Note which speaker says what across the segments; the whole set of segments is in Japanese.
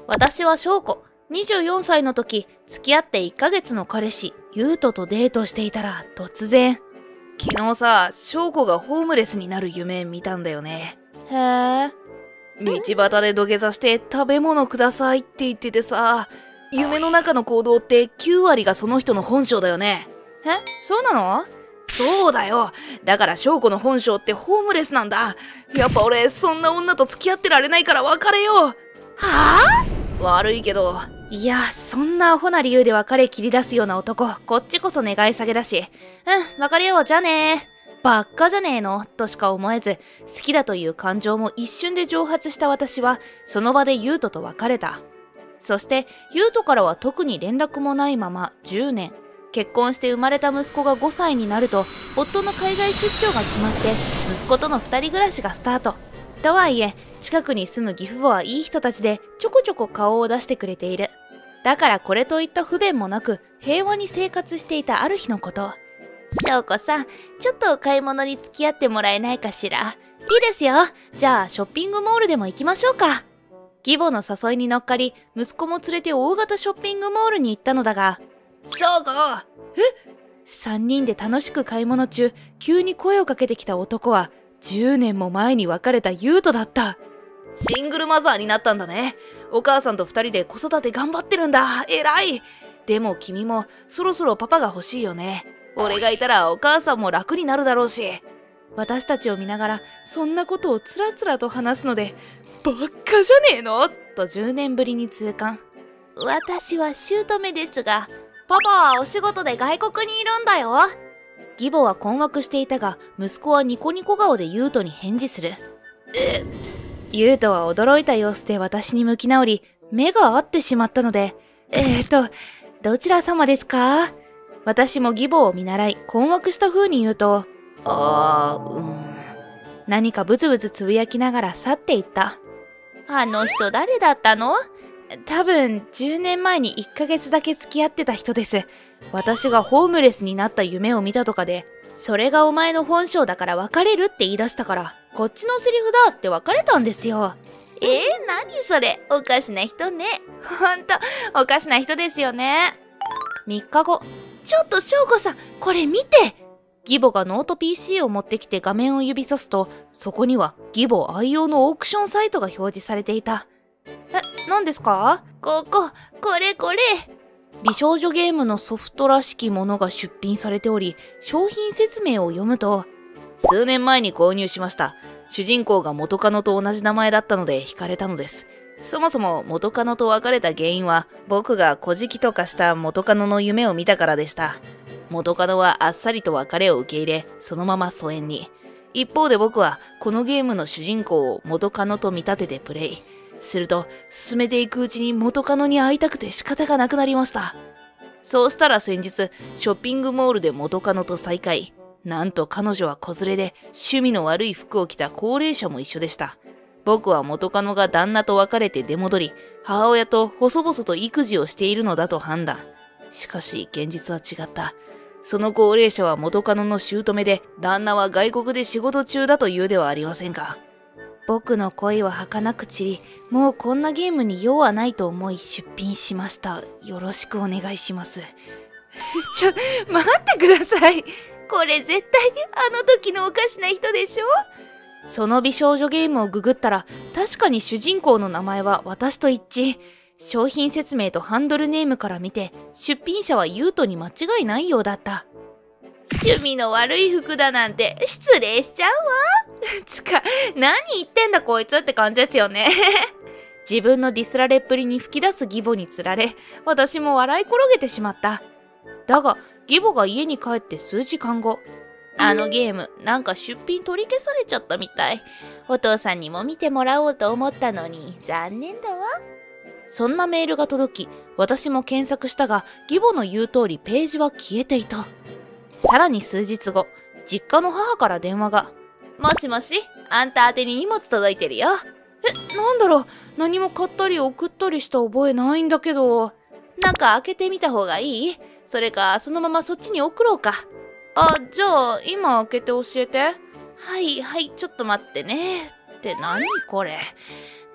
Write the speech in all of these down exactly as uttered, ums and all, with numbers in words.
Speaker 1: 私は翔子。にじゅうよんさいの時、付き合っていっかげつの彼氏、優斗とデートしていたら突然。昨日さ、翔子がホームレスになる夢見たんだよね。へえ。道端で土下座して食べ物くださいって言っててさ、夢の中の行動ってきゅうわりがその人の本性だよね。え、そうなの？そうだよ。だから翔子の本性ってホームレスなんだ。やっぱ俺、そんな女と付き合ってられないから別れよう。はぁ？悪いけど。いや、そんなアホな理由で別れ切り出すような男、こっちこそ願い下げだし。うん、別れよう、じゃあねー。ばっかじゃねえのとしか思えず、好きだという感情も一瞬で蒸発した私は、その場で優斗と別れた。そして、優斗からは特に連絡もないままじゅうねん。結婚して生まれた息子がごさいになると、夫の海外出張が決まって、息子とのふたり暮らしがスタート。とはいえ、近くに住む義父母はいい人たちで、ちょこちょこ顔を出してくれている。だからこれといった不便もなく、平和に生活していたある日のこと。翔子さん、ちょっとお買い物に付き合ってもらえないかしら。いいですよ。じゃあ、ショッピングモールでも行きましょうか。義母の誘いに乗っかり、息子も連れて大型ショッピングモールに行ったのだが、翔子！え？三人で楽しく買い物中、急に声をかけてきた男は、じゅうねんも前に別れた優斗だった。シングルマザーになったんだね。お母さんと二人で子育て頑張ってるんだ。偉い。でも君もそろそろパパが欲しいよね。俺がいたらお母さんも楽になるだろうし。私たちを見ながらそんなことをつらつらと話すので、ばっかじゃねえのとじゅうねんぶりに痛感。私は姑ですが、パパはお仕事で外国にいるんだよ。義母は困惑していたが、息子はニコニコ顔で優斗に返事する。え優斗は驚いた様子で私に向き直り、目が合ってしまったので、えーと、どちら様ですか？私も義母を見習い、困惑した風に言うと、あー、うん。何かブツブツつぶやきながら去っていった。あの人誰だったの？多分、じゅうねんまえにいっかげつだけ付き合ってた人です。私がホームレスになった夢を見たとかで、それがお前の本性だから別れるって言い出したから、こっちのセリフだって別れたんですよ。えー、何それ？おかしな人ね。ほんと、おかしな人ですよね。みっかご。ちょっと翔子さん、これ見て！義母がノート ピーシー を持ってきて画面を指さすと、そこには義母愛用のオークションサイトが表示されていた。え、何ですか？ここ、これこれ。美少女ゲームのソフトらしきものが出品されており、商品説明を読むと、数年前に購入しました。主人公が元カノと同じ名前だったので惹かれたのです。そもそも元カノと別れた原因は、僕が小じきとかした元カノの夢を見たからでした。元カノはあっさりと別れを受け入れ、そのまま疎遠に。一方で僕は、このゲームの主人公を元カノと見立ててプレイ。すると、進めていくうちに元カノに会いたくて仕方がなくなりました。そうしたら先日、ショッピングモールで元カノと再会。なんと彼女は子連れで、趣味の悪い服を着た高齢者も一緒でした。僕は元カノが旦那と別れて出戻り、母親と細々と育児をしているのだと判断。しかし、現実は違った。その高齢者は元カノの姑で、旦那は外国で仕事中だというではありませんか。僕の恋は儚く散り、もうこんなゲームに用はないと思い出品しました。よろしくお願いします。ちょ、待ってください。これ絶対あの時のおかしな人でしょ？その美少女ゲームをググったら、確かに主人公の名前は私と一致。商品説明とハンドルネームから見て、出品者は優斗に間違いないようだった。趣味の悪い服だなんて失礼しちゃうわ。つか、何言ってんだこいつって感じですよね。自分のディスられっぷりに吹き出す義母につられ、私も笑い転げてしまった。だが、義母が家に帰って数時間後、あのゲーム、なんか出品取り消されちゃったみたい。お父さんにも見てもらおうと思ったのに、残念だわ。そんなメールが届き、私も検索したが、義母の言う通りページは消えていた。さらに数日後、実家の母から電話が。もしもし、あんた宛てに荷物届いてるよ。え、なんだろう、何も買ったり送ったりした覚えないんだけど。中開けてみた方がいい？それか、そのままそっちに送ろうか。あ、じゃあ、今開けて教えて。はい、はい、ちょっと待ってね。って何これ。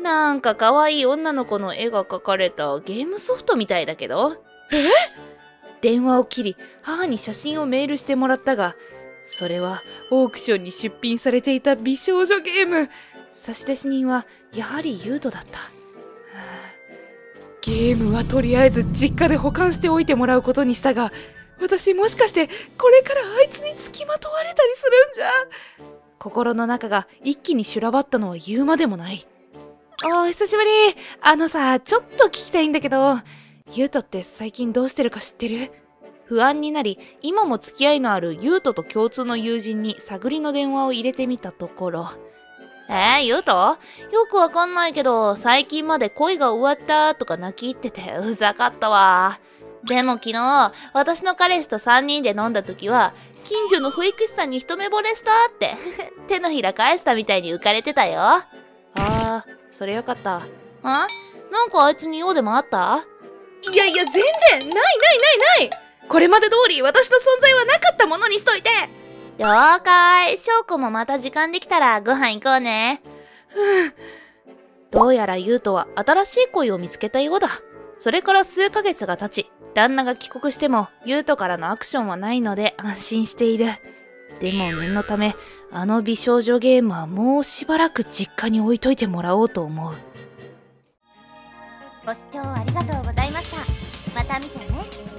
Speaker 1: なんか可愛い女の子の絵が描かれたゲームソフトみたいだけど。え？電話を切り、母に写真をメールしてもらったが、それはオークションに出品されていた美少女ゲーム。差出人はやはり優斗だった。はあ、ゲームはとりあえず実家で保管しておいてもらうことにしたが、私もしかしてこれからあいつに付きまとわれたりするんじゃ。心の中が一気に修羅場ったのは言うまでもない。お久しぶり。あのさ、ちょっと聞きたいんだけど、優斗って最近どうしてるか知ってる？不安になり、今も付き合いのある優斗と共通の友人に探りの電話を入れてみたところ、えー、優斗？よくわかんないけど、最近まで恋が終わったとか泣き入っててうざかったわ。でも昨日、私の彼氏とさんにんで飲んだ時は、近所の保育士さんに一目惚れしたって手のひら返したみたいに浮かれてたよ。ああ、それよかった。ん？なんかあいつに用でもあった？いやいや、全然ないないないない。これまで通り私の存在はなかったものにしといて。了解。翔子もまた時間できたらご飯行こうね。どうやら優斗は新しい恋を見つけたようだ。それから数ヶ月が経ち、旦那が帰国しても優斗からのアクションはないので安心している。でも念のため、あの美少女ゲームはもうしばらく実家に置いといてもらおうと思う。
Speaker 2: ご視聴ありがとうございました。また見てね。